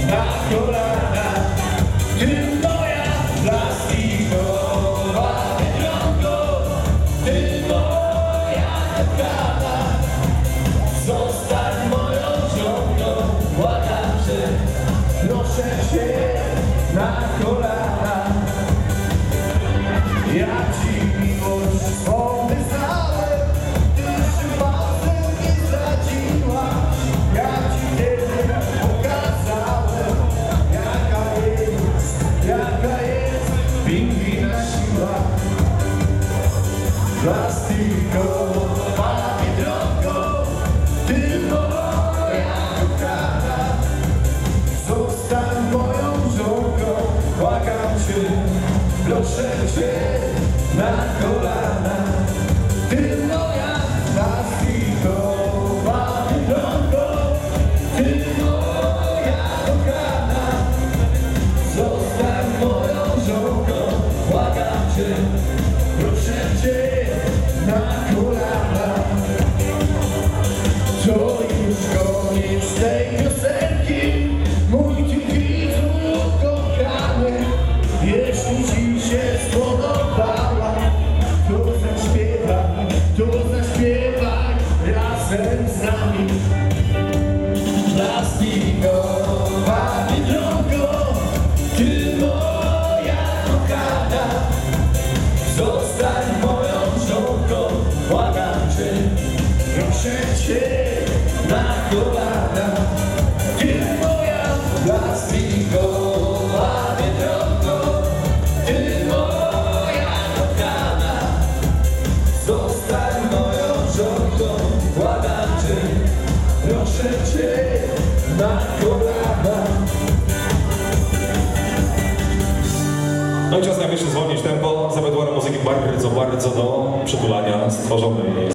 na kolana. Ty moja plastikowa biedronko, ty moja kochana. Zostań moją żoną, błagam cię, proszę cię na kolana. Ja ci miłość swą wyznałem, ty się palcem nie zdradziłaś. Ja ci wtedy pokazałem, jaka jest pingwina siła. Plastikowa biedronko, ty moja kochana. Zostań moją żonką, błagam cię, proszę cię na kolana. Ty moja plastikowa biedronko, ty moja kochana. Zostań moją żonką, błagam cię, proszę cię na kolana. To już koniec tej piosenki, mój ty widzu kochany. Jeśli ci się spodobała, to zaśpiewaj razem z nami. Plastikowa biedronko, ty moja kochana. Zostań moją żonką, błagam cię, proszę cię na kolana. Ty moja plastikowa biedronko, ty moja kochana. Zostań moją żonką, błagam cię, proszę cię na kolana. No i czas najwyższy zwolnić tempo, zawiodła muzyki bardzo do przytulania stworzonej.